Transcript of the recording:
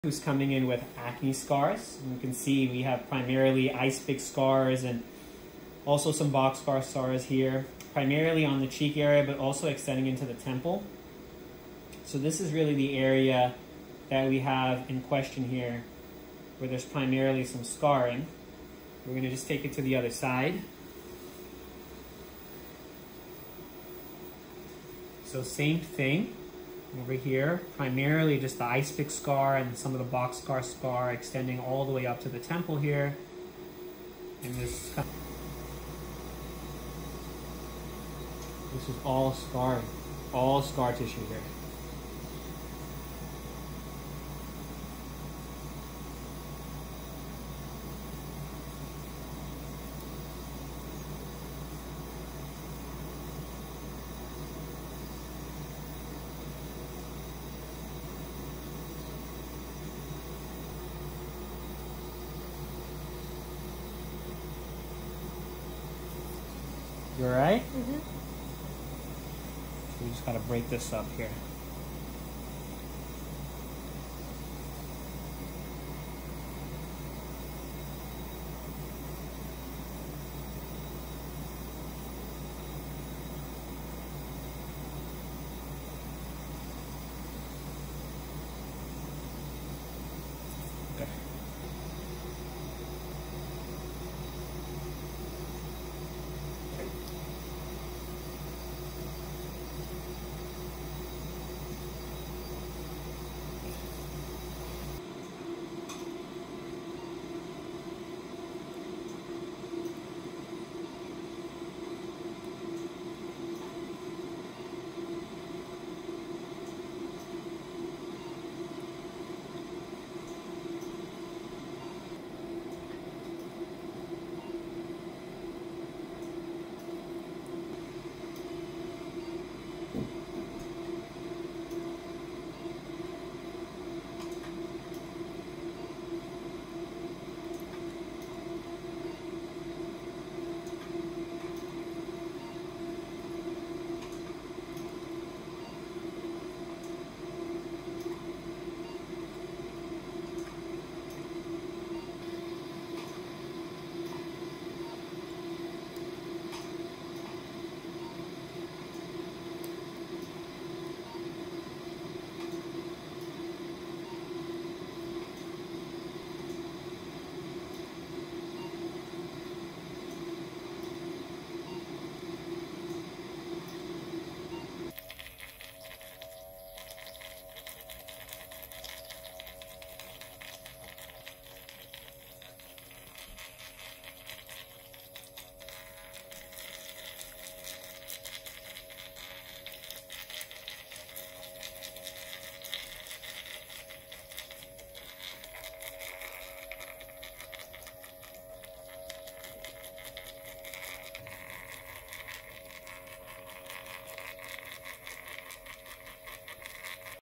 Who's coming in with acne scars. And you can see we have primarily ice pick scars and also some box scar scars here, primarily on the cheek area, but also extending into the temple. So this is really the area that we have in question here, where there's primarily some scarring. We're going to just take it to the other side. So same thing. Over here, primarily just the ice pick scar and some of the box scar extending all the way up to the temple here. And this is all scarring, all scar tissue here. You all right? Mm-hmm. So we just gotta break this up here.